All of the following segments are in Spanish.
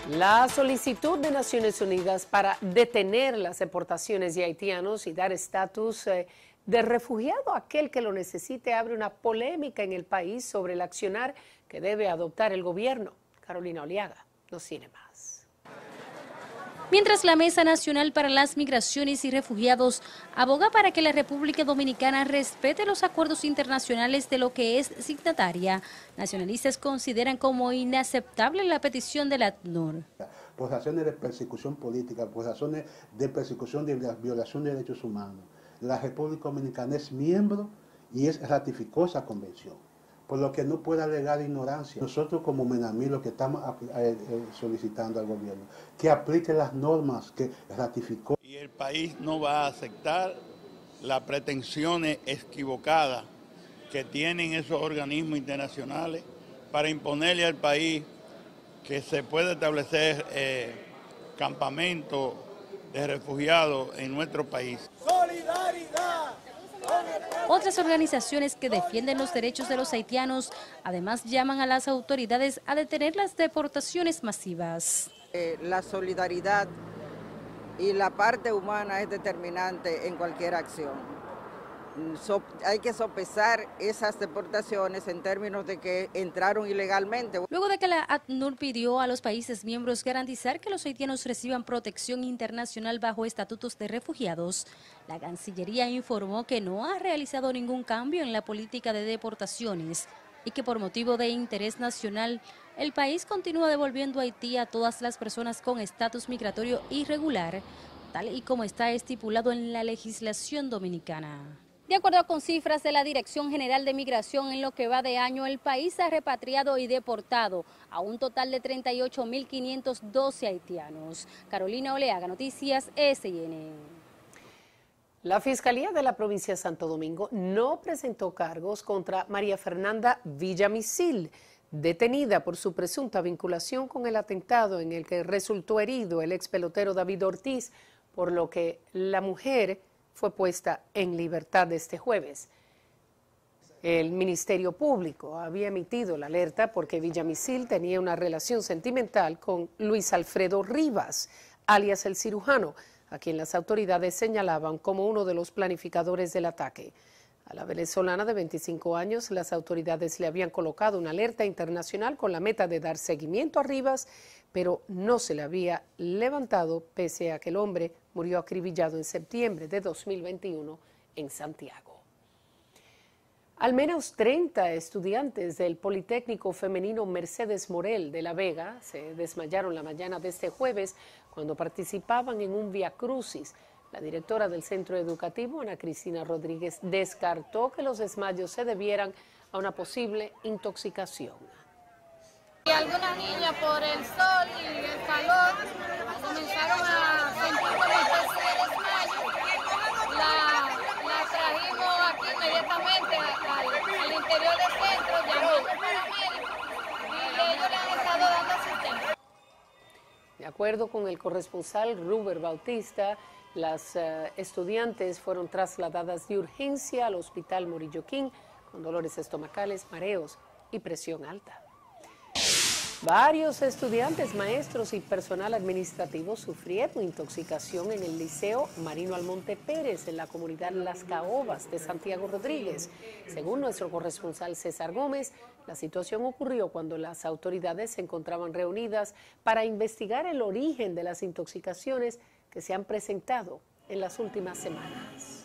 La solicitud de Naciones Unidas para detener las deportaciones de haitianos y dar estatus de refugiado a aquel que lo necesite abre una polémica en el país sobre el accionar que debe adoptar el gobierno. Carolina Oliaga nos tiene más. Mientras la Mesa Nacional para las Migraciones y Refugiados aboga para que la República Dominicana respete los acuerdos internacionales de lo que es signataria, nacionalistas consideran como inaceptable la petición del ACNUR. Por razones de persecución política, por razones de persecución de la violación de derechos humanos, la República Dominicana es miembro y ratificó esa convención, por lo que no puede alegar ignorancia. Nosotros como MENAMI lo que estamos solicitando al gobierno, que aplique las normas que ratificó. Y el país no va a aceptar las pretensiones equivocadas que tienen esos organismos internacionales para imponerle al país que se puede establecer campamentos de refugiados en nuestro país. ¡Solidaridad! Otras organizaciones que defienden los derechos de los haitianos además llaman a las autoridades a detener las deportaciones masivas. La solidaridad y la parte humana es determinante en cualquier acción. Hay que sopesar esas deportaciones en términos de que entraron ilegalmente. Luego de que la ACNUR pidió a los países miembros garantizar que los haitianos reciban protección internacional bajo estatutos de refugiados, la Cancillería informó que no ha realizado ningún cambio en la política de deportaciones y que por motivo de interés nacional, el país continúa devolviendo a Haití a todas las personas con estatus migratorio irregular, tal y como está estipulado en la legislación dominicana. De acuerdo con cifras de la Dirección General de Migración, en lo que va de año, el país ha repatriado y deportado a un total de 38.512 haitianos. Carolina Oleaga, Noticias SIN. La Fiscalía de la provincia de Santo Domingo no presentó cargos contra María Fernanda Villamicil, detenida por su presunta vinculación con el atentado en el que resultó herido el ex pelotero David Ortiz, por lo que la mujer fue puesta en libertad este jueves. El Ministerio Público había emitido la alerta porque Villamicil tenía una relación sentimental con Luis Alfredo Rivas, alias el cirujano, a quien las autoridades señalaban como uno de los planificadores del ataque. A la venezolana de 25 años, las autoridades le habían colocado una alerta internacional con la meta de dar seguimiento a Rivas, pero no se le había levantado pese a que el hombre murió acribillado en septiembre de 2021 en Santiago. Al menos 30 estudiantes del Politécnico Femenino Mercedes Morel de La Vega se desmayaron la mañana de este jueves cuando participaban en un viacrucis. La directora del centro educativo, Ana Cristina Rodríguez, descartó que los desmayos se debieran a una posible intoxicación. Y algunas niñas por el sol y el calor comenzaron a sentir como especie de desmayo. La trajimos aquí inmediatamente al interior del centro, llamamos a paramédicos y ellos le han estado dando asistencia. De acuerdo con el corresponsal Ruber Bautista, las estudiantes fueron trasladadas de urgencia al Hospital Morillo King con dolores estomacales, mareos y presión alta. Varios estudiantes, maestros y personal administrativo sufrieron intoxicación en el Liceo Marino Almonte Pérez en la comunidad Las Caobas de Santiago Rodríguez. Según nuestro corresponsal César Gómez, la situación ocurrió cuando las autoridades se encontraban reunidas para investigar el origen de las intoxicaciones que se han presentado en las últimas semanas.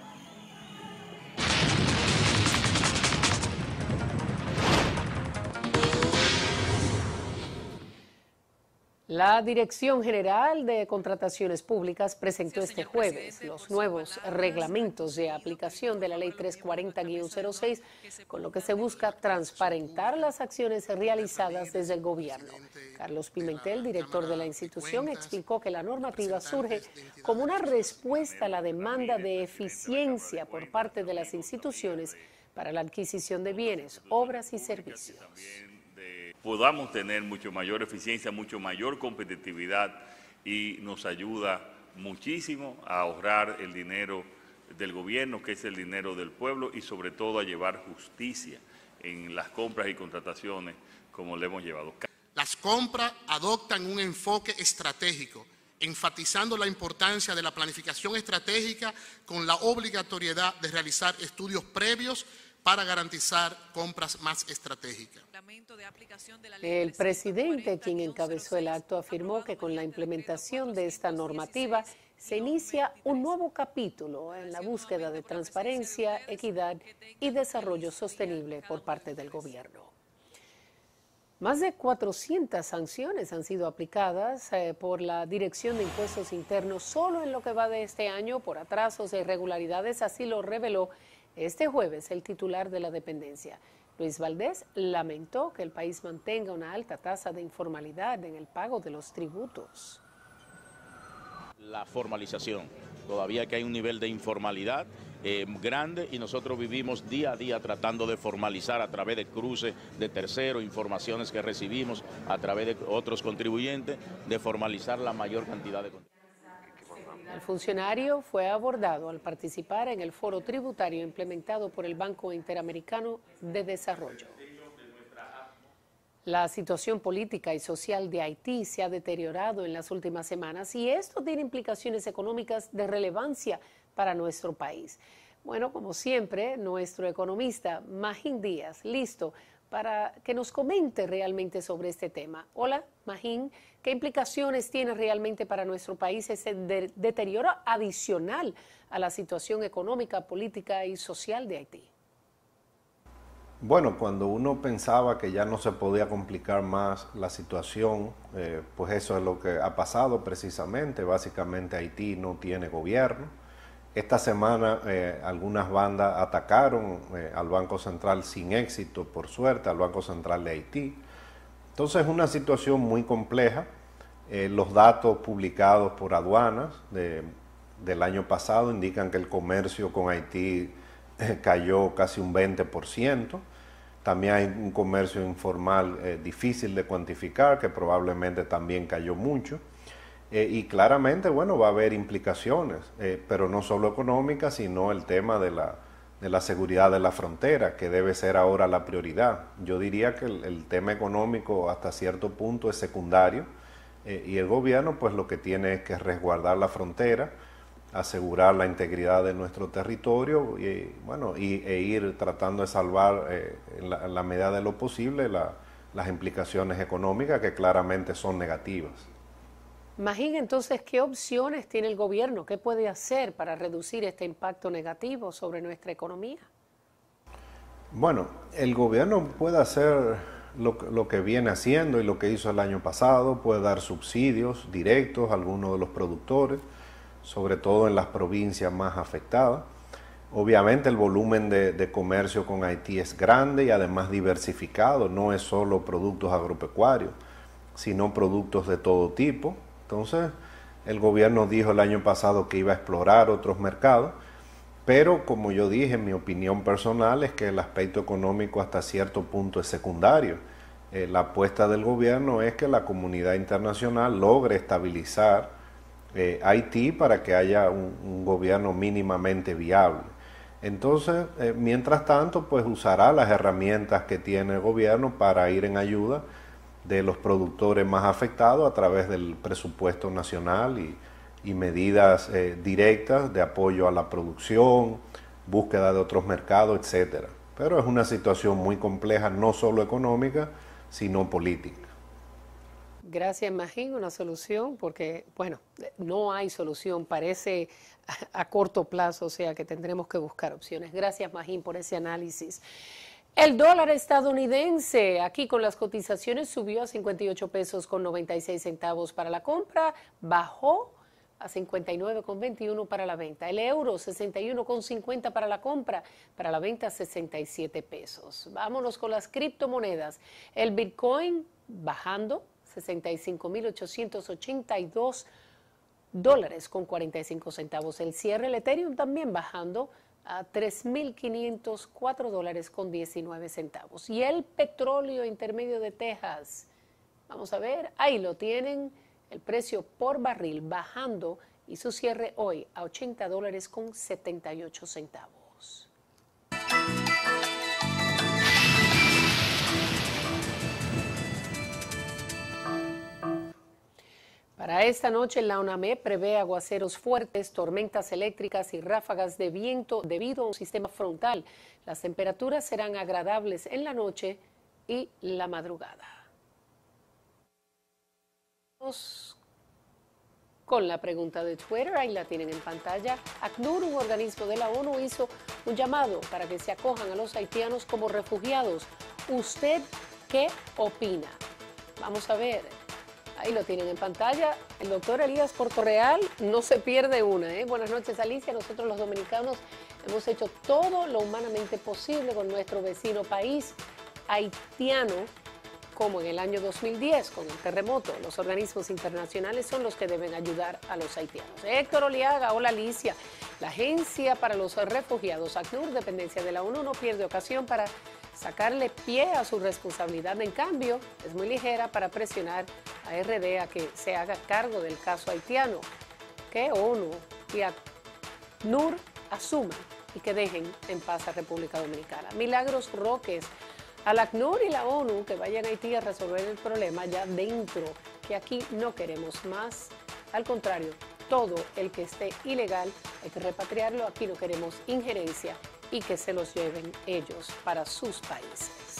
La Dirección General de Contrataciones Públicas presentó este jueves los nuevos reglamentos de aplicación de la Ley 340-06, con lo que se busca transparentar las acciones realizadas desde el gobierno. Carlos Pimentel, director de la institución, explicó que la normativa surge como una respuesta a la demanda de eficiencia por parte de las instituciones para la adquisición de bienes, obras y servicios. Podamos tener mucho mayor eficiencia, mucho mayor competitividad y nos ayuda muchísimo a ahorrar el dinero del gobierno, que es el dinero del pueblo, y sobre todo a llevar justicia en las compras y contrataciones como le hemos llevado. Las compras adoptan un enfoque estratégico, enfatizando la importancia de la planificación estratégica con la obligatoriedad de realizar estudios previos para garantizar compras más estratégicas. El presidente, quien encabezó el acto, afirmó que con la implementación de esta normativa se inicia un nuevo capítulo en la búsqueda de transparencia, equidad y desarrollo sostenible por parte del gobierno. Más de 400 sanciones han sido aplicadas por la Dirección de Impuestos Internos solo en lo que va de este año por atrasos e irregularidades, así lo reveló este jueves el titular de la dependencia. Luis Valdés lamentó que el país mantenga una alta tasa de informalidad en el pago de los tributos. La formalización, todavía que hay un nivel de informalidad grande y nosotros vivimos día a día tratando de formalizar a través de cruces de terceros, informaciones que recibimos a través de otros contribuyentes, de formalizar la mayor cantidad de contribuyentes. El funcionario fue abordado al participar en el foro tributario implementado por el Banco Interamericano de Desarrollo. La situación política y social de Haití se ha deteriorado en las últimas semanas y esto tiene implicaciones económicas de relevancia para nuestro país. Bueno, como siempre, nuestro economista Magín Díaz, listo para que nos comente realmente sobre este tema. Hola, Magín, ¿qué implicaciones tiene realmente para nuestro país ese deterioro adicional a la situación económica, política y social de Haití? Bueno, cuando uno pensaba que ya no se podía complicar más la situación, pues eso es lo que ha pasado precisamente. Básicamente Haití no tiene gobierno. Esta semana algunas bandas atacaron al Banco Central sin éxito, por suerte, al Banco Central de Haití. Entonces es una situación muy compleja. Los datos publicados por aduanas del año pasado indican que el comercio con Haití cayó casi un 20%. También hay un comercio informal difícil de cuantificar, que probablemente también cayó mucho. Y claramente, bueno, va a haber implicaciones, pero no solo económicas, sino el tema de la seguridad de la frontera, que debe ser ahora la prioridad. Yo diría que el tema económico hasta cierto punto es secundario, y el gobierno pues lo que tiene es que resguardar la frontera, asegurar la integridad de nuestro territorio y, bueno, e ir tratando de salvar en la medida de lo posible las implicaciones económicas que claramente son negativas. Magín, entonces, ¿qué opciones tiene el gobierno? ¿Qué puede hacer para reducir este impacto negativo sobre nuestra economía? Bueno, el gobierno puede hacer lo que viene haciendo y lo que hizo el año pasado, puede dar subsidios directos a algunos de los productores, sobre todo en las provincias más afectadas. Obviamente el volumen de comercio con Haití es grande y además diversificado, no es solo productos agropecuarios, sino productos de todo tipo. Entonces, el gobierno dijo el año pasado que iba a explorar otros mercados, pero como yo dije, mi opinión personal es que el aspecto económico hasta cierto punto es secundario. La apuesta del gobierno es que la comunidad internacional logre estabilizar Haití para que haya un gobierno mínimamente viable. Entonces, mientras tanto, pues usará las herramientas que tiene el gobierno para ir en ayuda de los productores más afectados a través del presupuesto nacional y medidas directas de apoyo a la producción, búsqueda de otros mercados, etcétera. Pero es una situación muy compleja, no solo económica, sino política. Gracias, Magín. Una solución, porque, bueno, no hay solución, parece a corto plazo, o sea que tendremos que buscar opciones. Gracias, Magín, por ese análisis. El dólar estadounidense, aquí con las cotizaciones, subió a 58 pesos con 96 centavos para la compra, bajó a 59,21 para la venta. El euro, 61,50 para la compra, para la venta 67 pesos. Vámonos con las criptomonedas. El Bitcoin bajando, 65.882 dólares con 45 centavos. El cierre, el Ethereum también bajando a 3.504 dólares con 19 centavos. Y el petróleo intermedio de Texas, vamos a ver, ahí lo tienen, el precio por barril bajando y su cierre hoy a 80 dólares con 78 centavos. Para esta noche, la ONAME prevé aguaceros fuertes, tormentas eléctricas y ráfagas de viento debido a un sistema frontal. Las temperaturas serán agradables en la noche y la madrugada. Con la pregunta de Twitter, ahí la tienen en pantalla. ACNUR, un organismo de la ONU, hizo un llamado para que se acojan a los haitianos como refugiados. ¿Usted qué opina? Vamos a ver. Ahí lo tienen en pantalla. El doctor Elías Portorreal no se pierde una. Buenas noches, Alicia. Nosotros los dominicanos hemos hecho todo lo humanamente posible con nuestro vecino país haitiano, como en el año 2010 con el terremoto. Los organismos internacionales son los que deben ayudar a los haitianos. Héctor Oliaga, hola Alicia. La Agencia para los Refugiados, ACNUR, dependencia de la ONU, no pierde ocasión para sacarle pie a su responsabilidad. En cambio, es muy ligera para presionar a RD a que se haga cargo del caso haitiano. Que ONU y ACNUR asuman y que dejen en paz a República Dominicana. Milagros Roques, al ACNUR y la ONU que vayan a Haití a resolver el problema ya dentro, que aquí no queremos más. Al contrario, todo el que esté ilegal hay que repatriarlo. Aquí no queremos injerencia y que se los lleven ellos para sus países.